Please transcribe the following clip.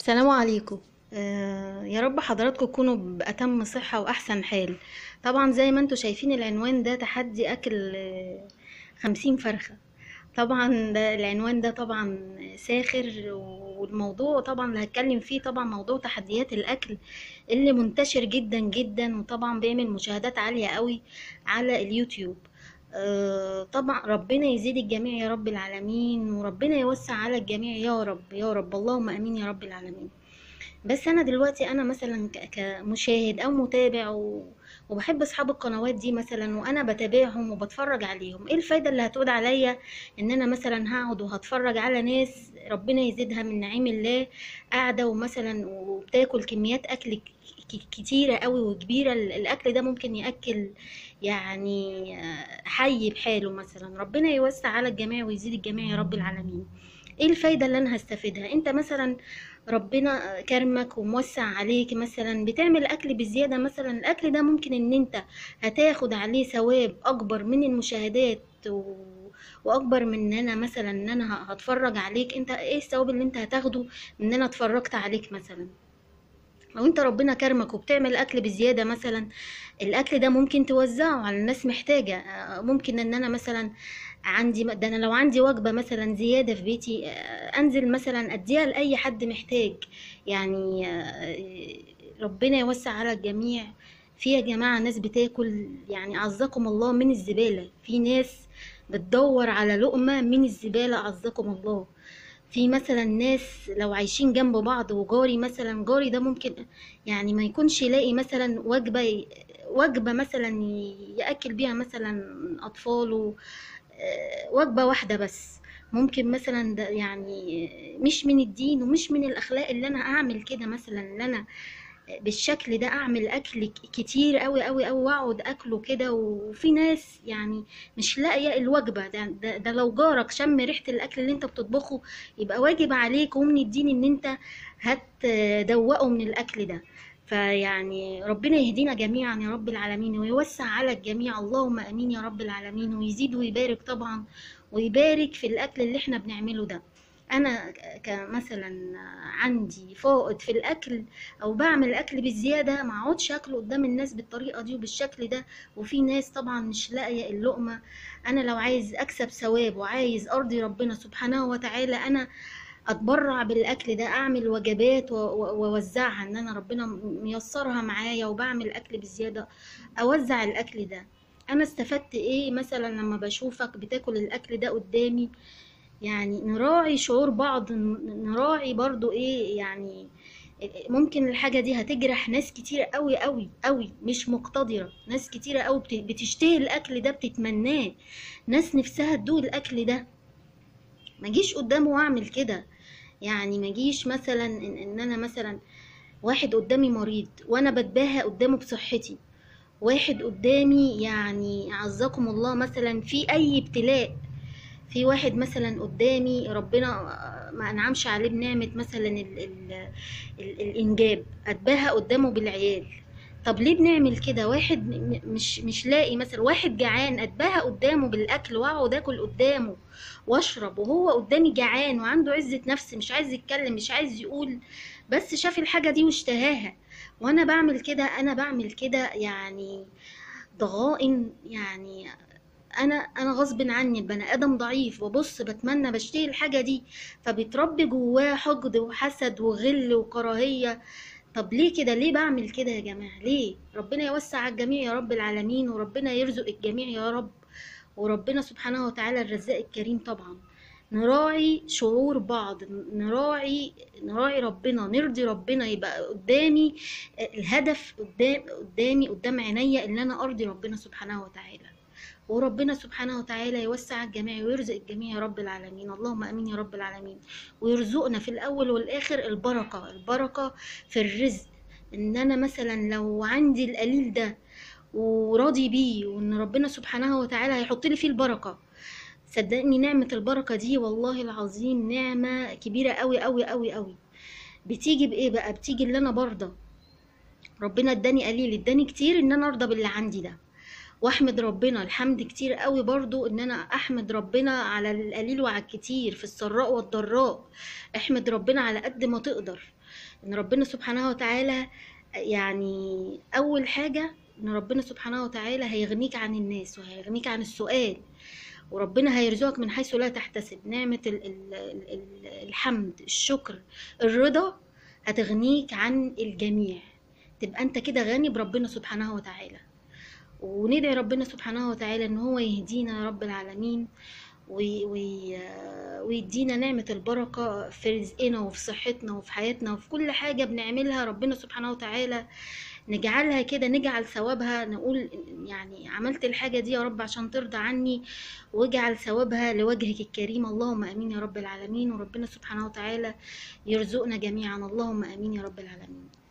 السلام عليكم. يا رب حضراتكم تكونوا بأتم صحة وأحسن حال. طبعا زي ما انتوا شايفين العنوان ده تحدي أكل 50 فرخة. طبعا ده العنوان ده طبعا ساخر، والموضوع طبعا اللي هتكلم فيه طبعا موضوع تحديات الأكل اللي منتشر جدا جدا، وطبعا بيعمل مشاهدات عالية قوي على اليوتيوب. طبعا ربنا يزيد الجميع يا رب العالمين، وربنا يوسع على الجميع يا رب يا رب، اللهم امين يا رب العالمين. بس انا دلوقتي انا مثلا كمشاهد او متابع وبحب اصحاب القنوات دي مثلا، وانا بتابعهم وبتفرج عليهم، ايه الفايده اللي هتعود عليا ان انا مثلا هقعد وهتفرج على ناس ربنا يزيدها من نعيم الله، قاعده ومثلا وبتاكل كميات اكل كتيره قوي وكبيره. الاكل ده ممكن ياكل يعني حي بحاله مثلا. ربنا يوسع على الجميع ويزيد الجميع يا رب العالمين. ايه الفايدة اللي انا هستفيدها؟ انت مثلا ربنا كرمك وموسع عليك، مثلا بتعمل اكل بزيادة، مثلا الاكل ده ممكن ان انت هتاخد عليه ثواب اكبر من المشاهدات واكبر من ان انا مثلا ان انا هتفرج عليك. انت ايه الثواب اللي انت هتاخده من ان انا اتفرجت عليك مثلا؟ لو انت ربنا كرمك وبتعمل اكل بزيادة مثلا، الاكل ده ممكن توزعه على الناس محتاجة. ممكن ان انا مثلا عندي ده، انا لو عندي وجبة مثلا زيادة في بيتي، انزل مثلا اديها لاي حد محتاج. يعني ربنا يوسع على الجميع. في يا جماعة ناس بتاكل يعني عزكم الله من الزبالة، في ناس بتدور على لقمة من الزبالة عزكم الله. في مثلا ناس لو عايشين جنب بعض، وجاري مثلا جاري ده ممكن يعني ما يكونش يلاقي مثلا وجبة مثلا يأكل بيها مثلا أطفاله، وجبة واحدة بس. ممكن مثلا ده يعني مش من الدين ومش من الأخلاق اللي أنا أعمل كده، مثلا اللي أنا بالشكل ده اعمل اكل كتير قوي قوي قوي واقعد اكله كده. وفي ناس يعني مش لاقيه الوجبه ده لو جارك شم ريحه الاكل اللي انت بتطبخه يبقى واجب عليك ومن الدين ان انت هتدوقه من الاكل ده. فيعني ربنا يهدينا جميعا يا رب العالمين ويوسع على الجميع، اللهم امين يا رب العالمين، ويزيد ويبارك طبعا، ويبارك في الاكل اللي احنا بنعمله ده. انا كمثلا عندي فائض في الاكل او بعمل اكل بالزياده، ما اقعدش اكله قدام الناس بالطريقه دي وبالشكل ده. وفي ناس طبعا مش لاقيه اللقمه. انا لو عايز اكسب ثواب وعايز ارضي ربنا سبحانه وتعالى، انا اتبرع بالاكل ده، اعمل وجبات واوزعها، ان انا ربنا ميسرها معايا وبعمل اكل بالزياده اوزع الاكل ده. انا استفدت ايه مثلا لما بشوفك بتاكل الاكل ده قدامي؟ يعني نراعي شعور بعض، نراعي برضو ايه يعني. ممكن الحاجة دي هتجرح ناس كتير قوي قوي قوي مش مقتدرة، ناس كتيرة قوي بتشتهي الاكل ده، بتتمناه، ناس نفسها تدوق الاكل ده. ما جيش قدامه واعمل كده. يعني ما جيش مثلا إن انا مثلا واحد قدامي مريض وانا بتباهى قدامه بصحتي، واحد قدامي يعني عزكم الله مثلا في اي ابتلاء، في واحد مثلا قدامي ربنا ما انعمش عليه بنعمة مثلا الانجاب، اتباهى قدامه بالعيال. طب ليه بنعمل كده؟ واحد مش لاقي، مثلا واحد جعان اتباهى قدامه بالاكل واقعد اكل قدامه واشرب، وهو قدامي جعان وعنده عزة نفس، مش عايز يتكلم مش عايز يقول، بس شاف الحاجة دي واشتهاها. وانا بعمل كده، انا بعمل كده يعني ضغائن يعني. انا غصب عني، البني ادم ضعيف، ببص بتمنى بشتهي الحاجه دي، فبيتربي جواه حقد وحسد وغل وكراهيه. طب ليه كده؟ ليه بعمل كده يا جماعه؟ ليه؟ ربنا يوسع على الجميع يا رب العالمين، وربنا يرزق الجميع يا رب، وربنا سبحانه وتعالى الرزاق الكريم طبعا. نراعي شعور بعض، نراعي ربنا، نرضي ربنا، يبقى قدامي الهدف قدامي قدام عينيا ان انا ارضي ربنا سبحانه وتعالى. وربنا سبحانه وتعالى يوسع الجميع ويرزق الجميع يا رب العالمين، اللهم امين يا رب العالمين. ويرزقنا في الاول والاخر البركة، البركة في الرزق. ان انا مثلا لو عندي القليل ده وراضي بيه، وان ربنا سبحانه وتعالى هيحط لي فيه البركة، صدقني نعمة البركة دي والله العظيم نعمة كبيرة قوي قوي قوي قوي. بتيجي بايه بقى؟ بتيجي اللي انا برضى ربنا اداني قليل اداني كتير، ان انا ارضى باللي عندي ده، واحمد ربنا الحمد كتير قوي برضو، ان انا احمد ربنا على القليل وعلى الكتير في السراء والضراء. احمد ربنا على قد ما تقدر، ان ربنا سبحانه وتعالى يعني اول حاجة ان ربنا سبحانه وتعالى هيغنيك عن الناس وهيغنيك عن السؤال، وربنا هيرزقك من حيث لا تحتسب. نعمة الحمد، الشكر، الرضا هتغنيك عن الجميع. تبقى انت كده غني بربنا سبحانه وتعالى. وندعي ربنا سبحانه وتعالى ان هو يهدينا يا رب العالمين، ويدينا نعمة البركة في رزقنا وفي صحتنا وفي حياتنا وفي كل حاجة بنعملها ربنا سبحانه وتعالى نجعلها كده، نجعل ثوابها، نقول يعني عملت الحاجة دي يا رب عشان ترضى عني، واجعل ثوابها لوجهك الكريم. اللهم امين يا رب العالمين. وربنا سبحانه وتعالى يرزقنا جميعا، اللهم امين يا رب العالمين.